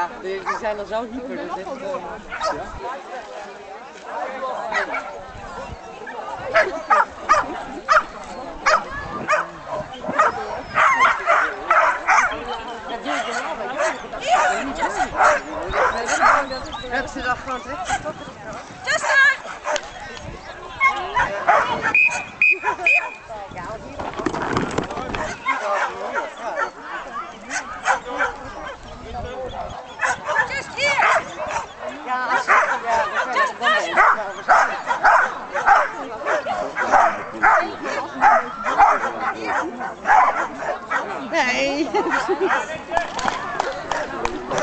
Ja, die zijn al zo hyper. Dat is echt,